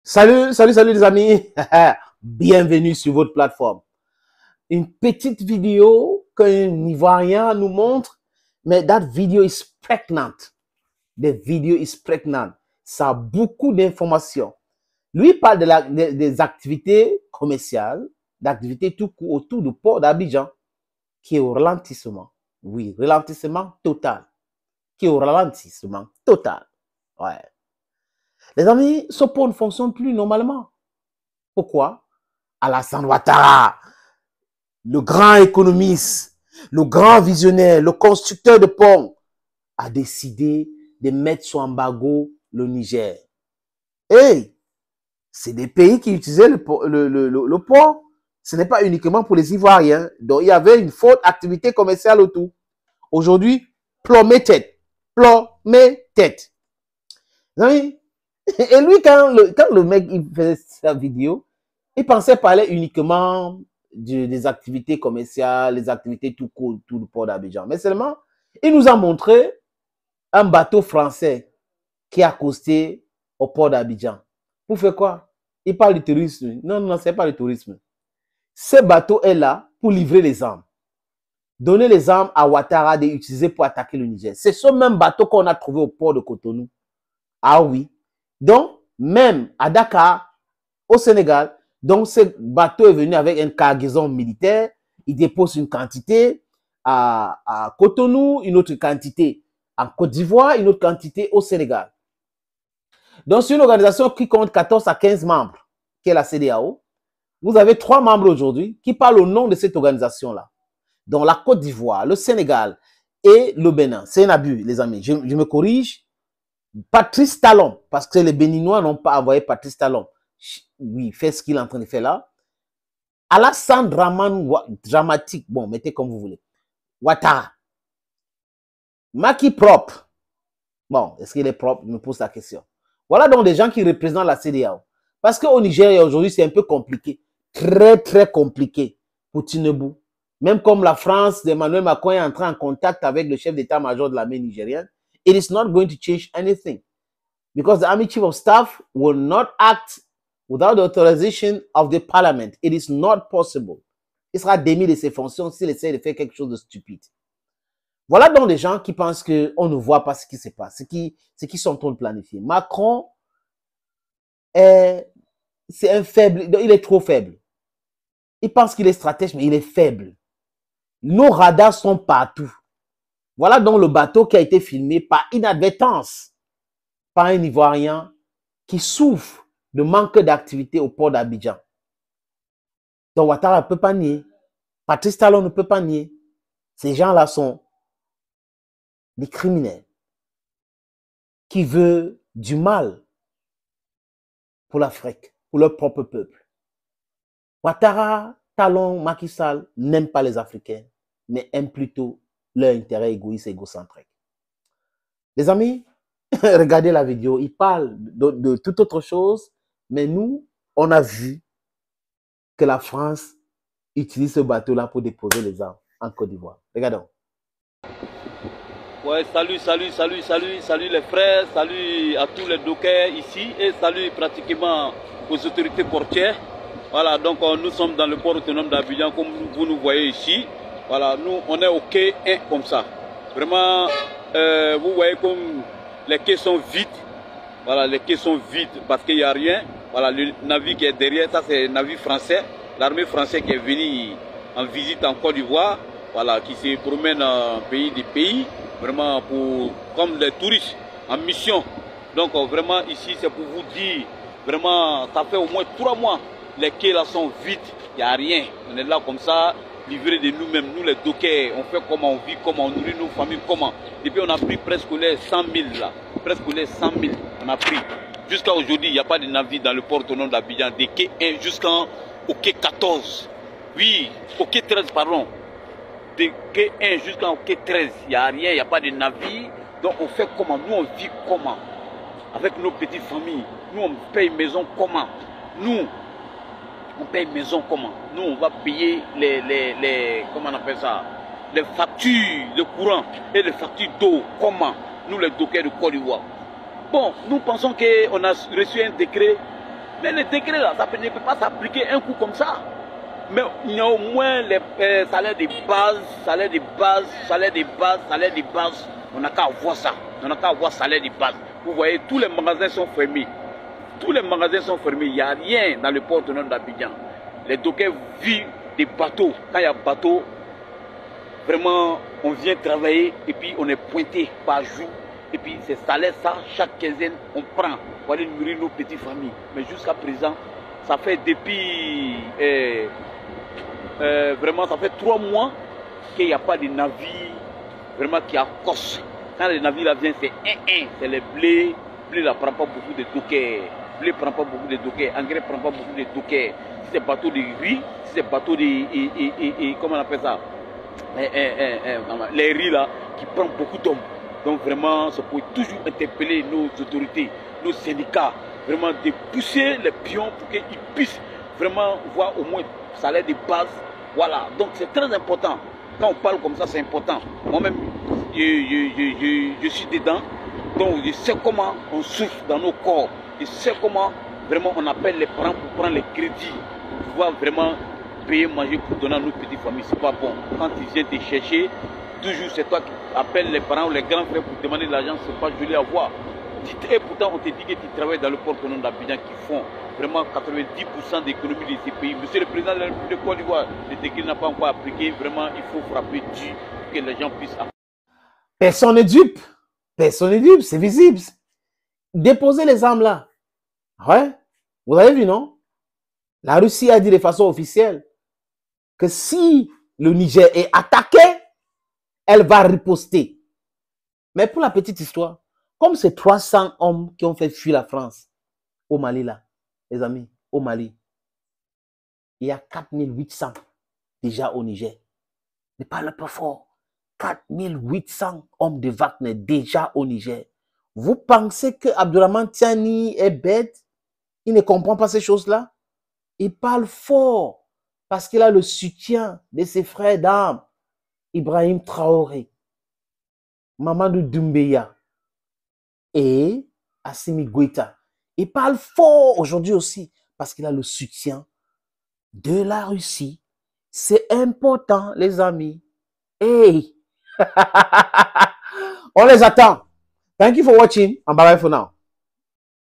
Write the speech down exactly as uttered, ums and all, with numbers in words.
Salut, salut, salut les amis. Bienvenue sur votre plateforme. Une petite vidéo qu'un Ivoirien nous montre, mais that video is pregnant. The video is pregnant. Ça a beaucoup d'informations. Lui parle de la, de, des activités commerciales, d'activités tout court autour du port d'Abidjan, qui est au ralentissement. Oui, ralentissement total. Qui est au ralentissement total. Ouais. Les amis, ce port ne fonctionne plus normalement. Pourquoi? Alassane Ouattara, le grand économiste, le grand visionnaire, le constructeur de ponts, a décidé de mettre sous embargo le Niger. Hey, c'est des pays qui utilisaient le, le, le, le, le port. Ce n'est pas uniquement pour les Ivoiriens. Donc, il y avait une forte activité commerciale autour. Aujourd'hui, plombé tête. Plombé tête. Et lui, quand le, quand le mec il faisait sa vidéo, il pensait parler uniquement de, des activités commerciales, les activités tout court, tout le port d'Abidjan. Mais seulement, il nous a montré un bateau français qui a accosté au port d'Abidjan. Pour faire quoi? Il parle du tourisme. Non, non, c'est pas le tourisme. Ce bateau est là pour livrer les armes. Donner les armes à Ouattara d'utiliser pour attaquer le Niger. C'est ce même bateau qu'on a trouvé au port de Cotonou. Ah oui. Donc, même à Dakar, au Sénégal, donc ce bateau est venu avec une cargaison militaire. Il dépose une quantité à, à Cotonou, une autre quantité en Côte d'Ivoire, une autre quantité au Sénégal. Donc, c'est une organisation qui compte quatorze à quinze membres, qui est la C D A O. Vous avez trois membres aujourd'hui qui parlent au nom de cette organisation-là. Donc, la Côte d'Ivoire, le Sénégal et le Bénin. C'est un abus, les amis. Je, je me corrige. Patrice Talon, parce que les Béninois n'ont pas envoyé Patrice Talon. Oui, fait ce qu'il est en train de faire là. Alassane Draman, dramatique, bon, mettez comme vous voulez. Ouattara. Macky propre. Bon, est-ce qu'il est propre? Je me pose la question. Voilà donc des gens qui représentent la C D A O. Parce qu'au Nigeria, aujourd'hui, c'est un peu compliqué. Très, très compliqué pour Tinubu. Même comme la France d'Emmanuel Macron est entrée en contact avec le chef d'état-major de l'armée nigérienne, it is not going to change anything. Because the Army Chief of Staff will not act without the authorization of the Parliament. It is not possible. Il sera démis de ses fonctions s'il essaie de faire quelque chose de stupide. Voilà donc des gens qui pensent qu'on ne voit pas ce qui se passe, ce qui, ce qui sont en train de planifier. Macron, c'est un faible, il est trop faible. Il pense qu'il est stratège, mais il est faible. Nos radars sont partout. Voilà donc le bateau qui a été filmé par inadvertance par un Ivoirien qui souffre de manque d'activité au port d'Abidjan. Donc Ouattara ne peut pas nier. Patrice Talon ne peut pas nier. Ces gens-là sont des criminels qui veulent du mal pour l'Afrique, pour leur propre peuple. Ouattara, Talon, Macky Sall n'aiment pas les Africains, mais aiment plutôt leur intérêt égoïste et égocentrique. Les amis, regardez la vidéo, il parle de, de toute autre chose, mais nous, on a vu que la France utilise ce bateau-là pour déposer les armes en Côte d'Ivoire. Regardons. Ouais, salut, salut, salut, salut, salut les frères, salut à tous les dockers ici et salut pratiquement aux autorités portières. Voilà, donc nous sommes dans le port autonome d'Abidjan comme vous nous voyez ici. Voilà, nous on est au quai un comme ça. Vraiment, euh, vous voyez comme les quais sont vides. Voilà, les quais sont vides parce qu'il n'y a rien. Voilà, le navire qui est derrière, ça c'est le navire français. L'armée française qui est venue en visite en Côte d'Ivoire. Voilà, qui se promène en pays des pays. Vraiment pour, comme des touristes en mission. Donc vraiment ici c'est pour vous dire, vraiment ça fait au moins trois mois, les quais là sont vides, il n'y a rien. On est là comme ça, livrés de nous-mêmes, nous les dockers, on fait comment, on vit comment, on nourrit nos familles comment. Depuis on a pris presque les cent mille là, presque les cent mille on a pris. Jusqu'à aujourd'hui, il n'y a pas de navire dans le port autonome d'Abidjan, des quais un jusqu'au quai quatorze. Oui, au quai treize pardon. De quai un jusqu'au quai treize, il n'y a rien, il n'y a pas de navire. Donc on fait comment? Nous on vit comment? Avec nos petites familles. Nous on paye maison comment? Nous, on paye maison comment? Nous on va payer les, les, les, comment on appelle ça? Les factures de courant et les factures d'eau. Comment? Nous les dockers de Côte d'Ivoire. Bon, nous pensons qu'on a reçu un décret Mais les décrets là, ça ne peut pas s'appliquer un coup comme ça. Mais il y a au moins les euh, salaires de base, salaires de base, salaires de base, salaires de base. On n'a qu'à voir ça. On n'a qu'à avoir salaire de base. Vous voyez, tous les magasins sont fermés. Tous les magasins sont fermés. Il n'y a rien dans le port autonome d'Abidjan. Les dockers vivent des bateaux. Quand il y a bateau, vraiment, on vient travailler et puis on est pointé par jour. Et puis ces salaires, ça, chaque quinzaine, on prend pour aller nourrir nos petites familles. Mais jusqu'à présent, ça fait depuis... Euh, euh, vraiment, ça fait trois mois qu'il n'y a pas de navire vraiment qui accostent. Quand les navires là viennent, c'est un un, c'est les blés. Blé ne prend pas beaucoup de dockers. Blé ne prend pas beaucoup de dockers. Engrais ne prend pas beaucoup de dockers. Si c'est bateau de riz, si c'est bateau de... Et, et, et, et, comment on appelle ça? Et, et, et, et, les riz là, qui prennent beaucoup d'hommes. Donc vraiment, ça peut toujours interpeller nos autorités, nos syndicats, vraiment de pousser les pions pour qu'ils puissent vraiment voir au moins le salaire de base. Voilà, donc c'est très important. Quand on parle comme ça, c'est important. Moi-même, je, je, je, je, je suis dedans, donc je sais comment on souffre dans nos corps. Je sais comment vraiment on appelle les parents pour prendre les crédits, pour pouvoir vraiment payer, manger pour donner à nos petites familles. C'est pas bon. Quand ils viennent te chercher, toujours c'est toi qui appelles les parents ou les grands frères pour demander de l'argent, c'est pas joli à voir. Et pourtant on te dit que tu travailles dans le port autonome d'Abidjan qui font vraiment quatre-vingt-dix pour cent d'économie de ces pays. Monsieur le président de la République de Côte d'Ivoire, le décret n'a pas encore appliqué. Vraiment, il faut frapper dur pour que les gens puissent... Personne n'est dupe. Personne n'est dupe, c'est visible. Déposez les armes là. Ouais, vous avez vu, non? La Russie a dit de façon officielle que si le Niger est attaqué, elle va riposter. Mais pour la petite histoire, comme ces trois cents hommes qui ont fait fuir la France au Mali là, les amis, au Mali, il y a quatre mille huit cents déjà au Niger. Ne parle pas fort. quatre mille huit cents hommes de Wagner déjà au Niger. Vous pensez que Abdourahmane Tiani est bête? Il ne comprend pas ces choses-là? Il parle fort parce qu'il a le soutien de ses frères d'armes. Ibrahim Traoré, Mamadou Doumbouya et Assimi Goïta. Il parle fort aujourd'hui aussi parce qu'il a le soutien de la Russie. C'est important, les amis. Hey! On les attend. Thank you for watching. And bye bye for now.